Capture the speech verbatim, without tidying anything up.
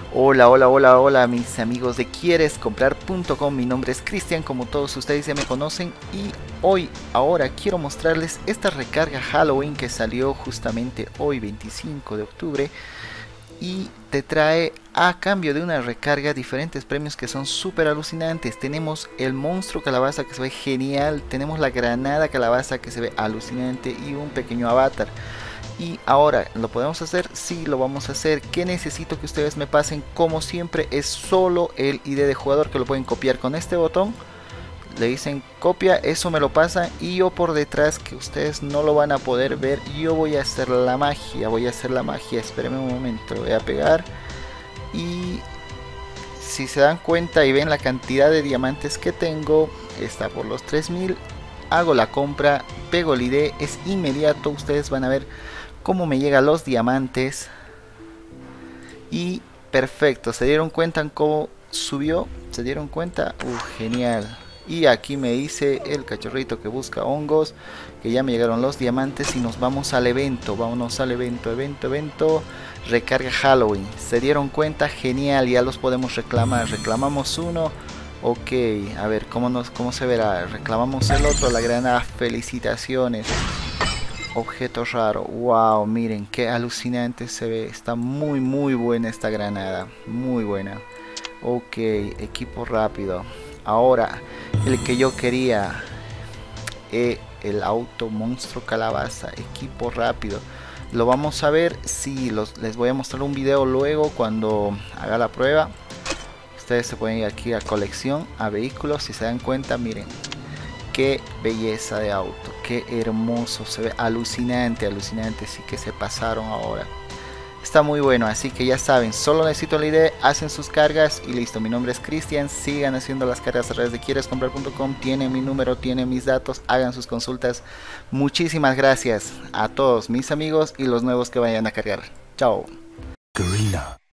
Hola, hola, hola, hola mis amigos de quieres comprar punto com. Mi nombre es Cristian, como todos ustedes ya me conocen, y hoy, ahora quiero mostrarles esta recarga Halloween que salió justamente hoy veinticinco de octubre y te trae a cambio de una recarga diferentes premios que son súper alucinantes. Tenemos el monstruo calabaza que se ve genial, tenemos la granada calabaza que se ve alucinante y un pequeño avatar. Y ahora, ¿lo podemos hacer? Sí, lo vamos a hacer. ¿Qué necesito que ustedes me pasen? Como siempre, es solo el I D de jugador, que lo pueden copiar con este botón. Le dicen copia, eso me lo pasa, y yo por detrás, que ustedes no lo van a poder ver, yo voy a hacer la magia, voy a hacer la magia. Espérenme un momento, lo voy a pegar. Y si se dan cuenta y ven la cantidad de diamantes que tengo, está por los tres mil. Hago la compra, pego el I D, es inmediato. Ustedes van a ver cómo me llegan los diamantes. Y perfecto, ¿se dieron cuenta en cómo subió? ¿Se dieron cuenta? Uh, genial. Y aquí me dice el cachorrito que busca hongos que ya me llegaron los diamantes y nos vamos al evento. Vámonos al evento, evento, evento. Recarga Halloween. ¿Se dieron cuenta? Genial, ya los podemos reclamar. Reclamamos uno. Ok, a ver, ¿cómo, nos, cómo se verá? Reclamamos el otro, la granada. Felicitaciones. Objeto raro. Wow, miren qué alucinante se ve. Está muy muy buena esta granada. Muy buena. Ok, equipo rápido. Ahora, el que yo quería. Eh, el auto monstruo calabaza. Equipo rápido. Lo vamos a ver. Sí, los, les voy a mostrar un video luego cuando haga la prueba. Ustedes se pueden ir aquí a colección, a vehículos. Si se dan cuenta, miren. Qué belleza de auto, qué hermoso, se ve alucinante, alucinante, sí que se pasaron ahora. Está muy bueno, así que ya saben, solo necesito la I D, hacen sus cargas y listo. Mi nombre es Cristian, sigan haciendo las cargas a través de quieres comprar punto com, tienen mi número, tienen mis datos, hagan sus consultas. Muchísimas gracias a todos mis amigos y los nuevos que vayan a cargar. Chao. Garena.